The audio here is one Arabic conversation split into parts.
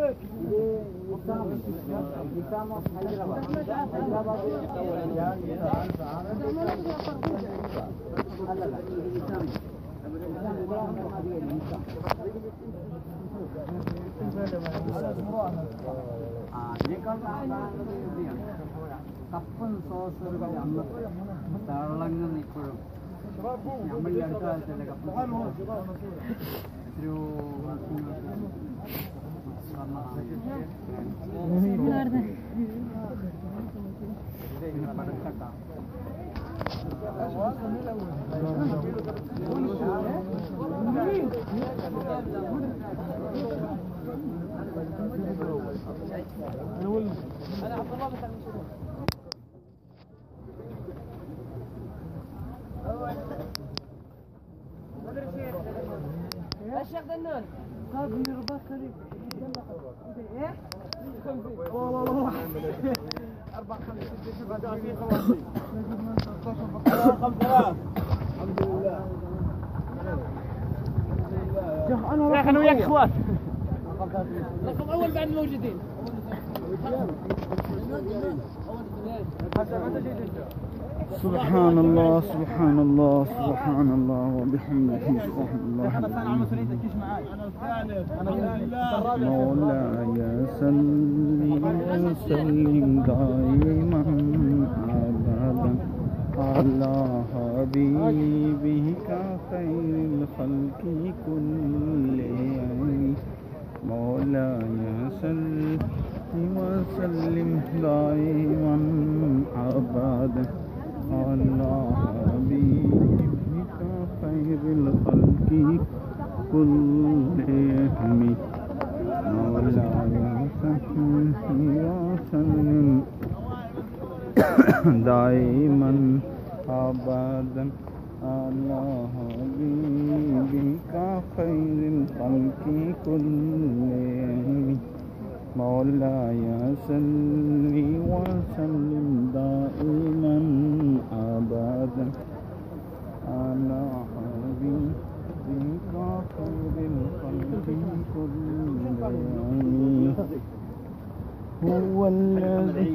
കപ്പൻ സോസുകൾ അന്ന് തിളങ്ങുന്ന ഇപ്പോഴും നമ്മൾ ഈ അടുത്ത കാലത്തല്ലേ കപ്പൻ ഒരു പടക്കട്ട الشيخ دنون هذا يربط كريم ايه والله 4 5 6 7 في خواتيم الحمد لله يا اخي انا وياك اخوات رقم اول بعد الموجودين سبحان الله سبحان الله سبحان الله وبحمده سبحان الله مولاي صل وسلم دائما ابدا على حبيبك خير الخلق كلهم مولاي صل وسلم دائما ابدا على حبيبك خير الخلق كلهم مولاي صل وسلم دائما ابدا على حبيبك خير الخلق كلهم مولاي صل وسلم دائما ابدا على حبيبك خير الخلق كلهم هو الذي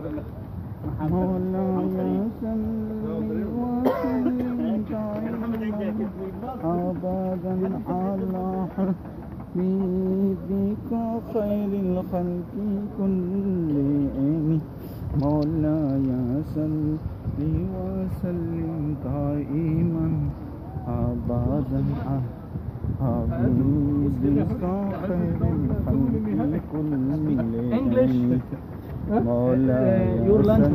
مولاي صل وسلم دائما ابدا على حبيبك خير الخلق كلهم مولاي صل وسلم دائما ابدا حبيبك خير الخلق كلهم مولاي صل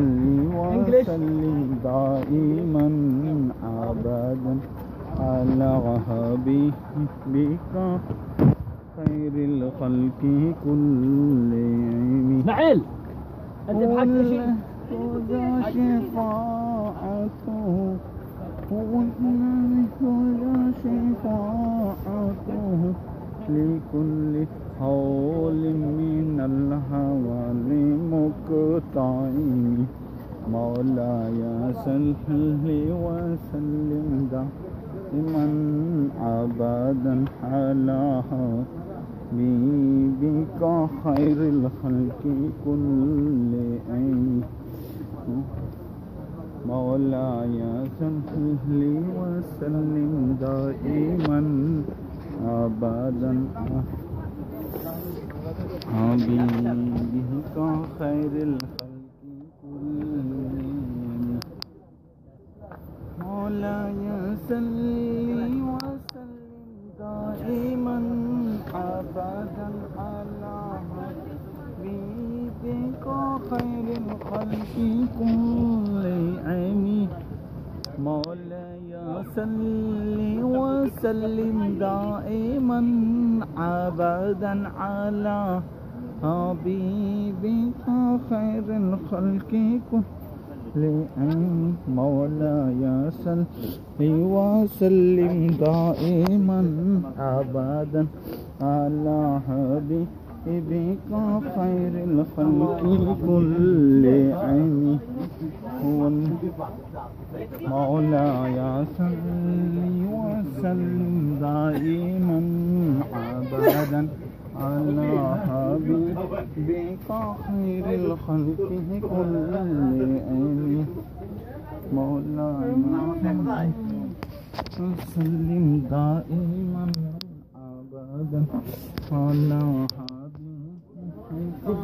وسلم دائما ابدا على حبيبك خير الخلق كلهم نعيل انت بحق شيء شفاعته هو شفاعته لكل حول من الهوى مقطعين مولاي صل وسلم دائما ابدا على حبيبك خير الخلق كلهم مولاي صل وسلم دائما ابدا حبيبك خير الخلق كلهم مولاي صل وسلم دائما ابدا على حبيبك خير الخلق كلهم مولاي صل وسلم دائما ابدا على حبيبك خير الخلق كلهم مولاي صل وسلم دائما ابدا على حبيبك خير الخلق كلهم مولاي صل وسلم دائما ابدا على حبيبك خير الخلق كلهم مولاي وسلم دائما أبدا على حبيبك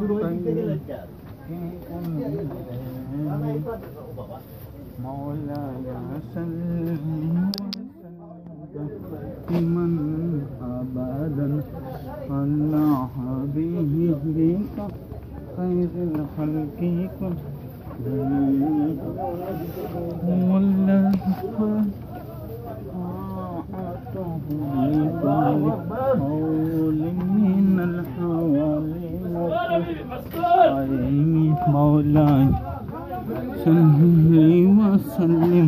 مولاي سلم دائما أبدا على حبيبك خير الخلق كلهم والله طاعته لكل قول من الحوالي والقائم مولاي صل وسلم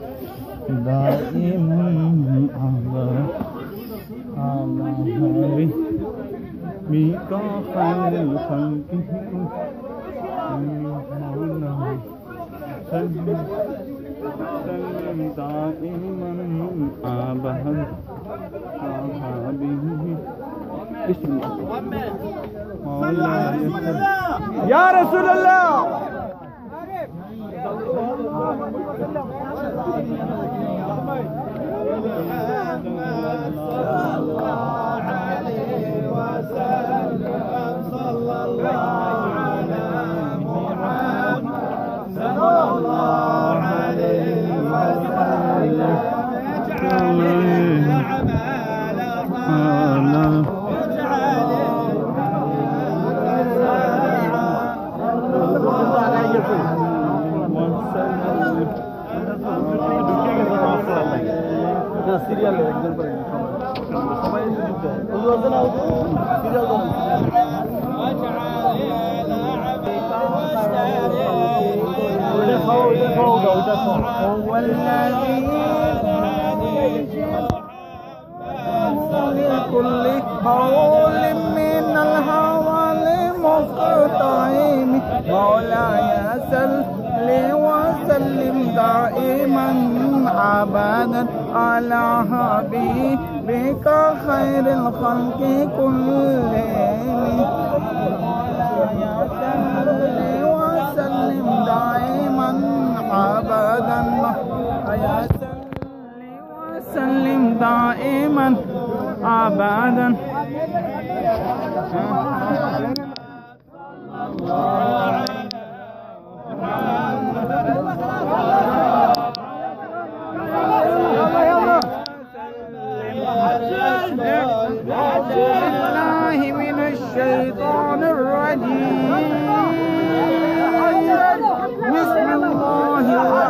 دائما على حبيبك خير الخلق مولاي سلم دائما أبدا حبيبي بسم الله يا رسول الله সিরিয়াল একজন করে সবাই যুক্ত ওই আছে না সিরিয়াল لكل قول من الحوالي مقطعين مولاي صل وسلم دائما أبدا على حبيبك خير الخلق كلهم مولاي صل وسلم دائما أبدا يا وسلم دائما أبدا بالله من الشيطان الرجيم بسم الله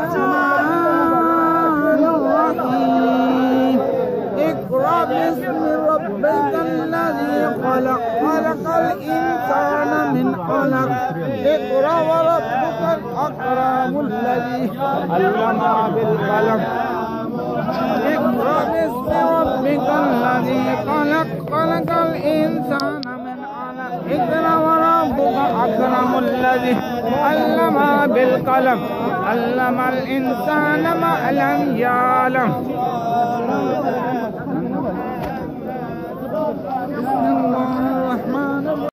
الرحمن الرحيم اقرأ باسم ربك الذي خلق خلق الإنسان من علق اقرأ وربك الأكرم الذي علم بالقلم اقرأ باسم ربك الذي خلق خلق الإنسان من علق اقرأ وربك الأكرم الذي علم بالقلم علم الإنسان ما لم يعلم بسم الله الرحمن الرحيم